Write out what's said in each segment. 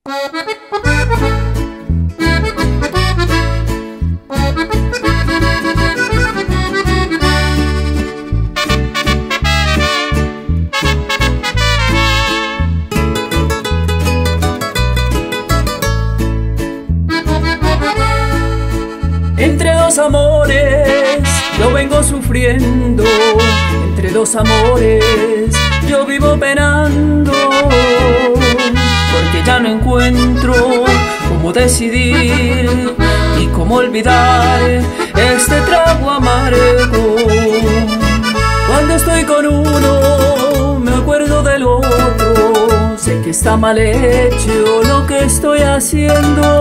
Entre dos amores yo vengo sufriendo, entre dos amores yo vivo penando, porque ya no encuentro cómo decidir y cómo olvidar este trago amargo. Cuando estoy con uno me acuerdo del otro, sé que está mal hecho lo que estoy haciendo.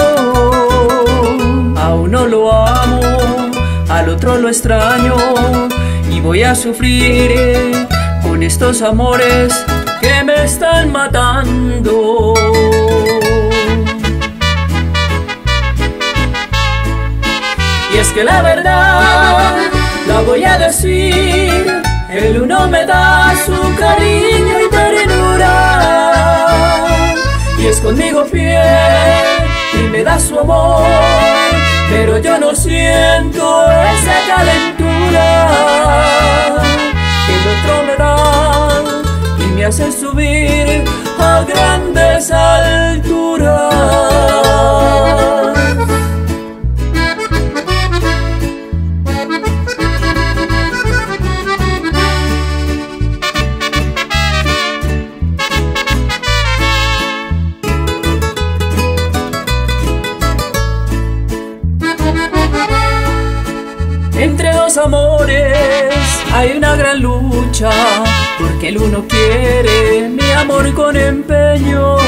A uno lo amo, al otro lo extraño y voy a sufrir con estos amores que me están matando. Y es que la verdad la voy a decir, el uno me da su cariño y ternura y es conmigo fiel y me da su amor, pero yo no siento esa calentura que el otro me da y me hace subir a grandes alturas. Entre dos amores hay una gran lucha, porque el uno quiere mi amor con empeño,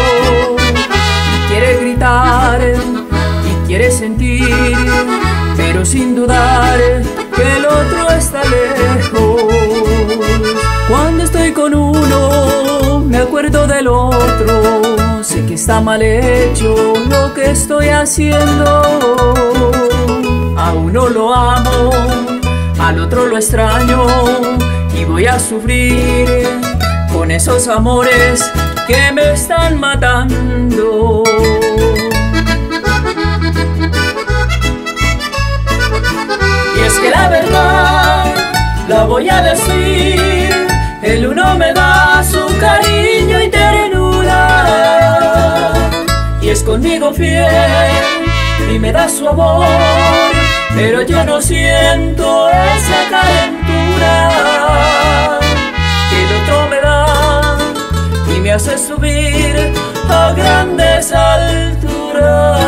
y quiere gritar y quiere sentir, pero sin dudar que el otro está lejos. Cuando estoy con uno me acuerdo del otro, sé que está mal hecho lo que estoy haciendo. A uno lo amo, al otro lo extraño y voy a sufrir con esos amores que me están matando. Y es que la verdad la voy a decir, el uno me da su cariño y ternura y es conmigo fiel y me da su amor, pero yo no siento esa calentura que el otro me da y me hace subir a grandes alturas.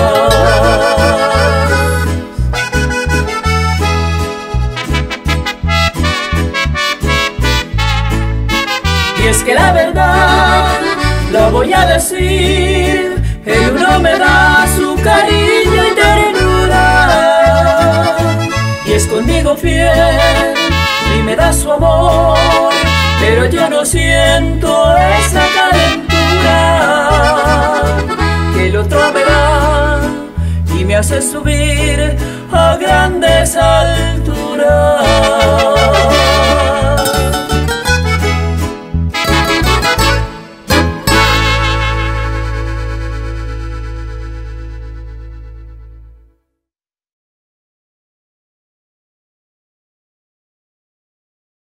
Y es que la verdad la voy a decir, el uno me da su cariño y ternura y es conmigo fiel y me da su amor, pero yo no siento esa calentura que el otro me da y me hace subir a grandes alturas.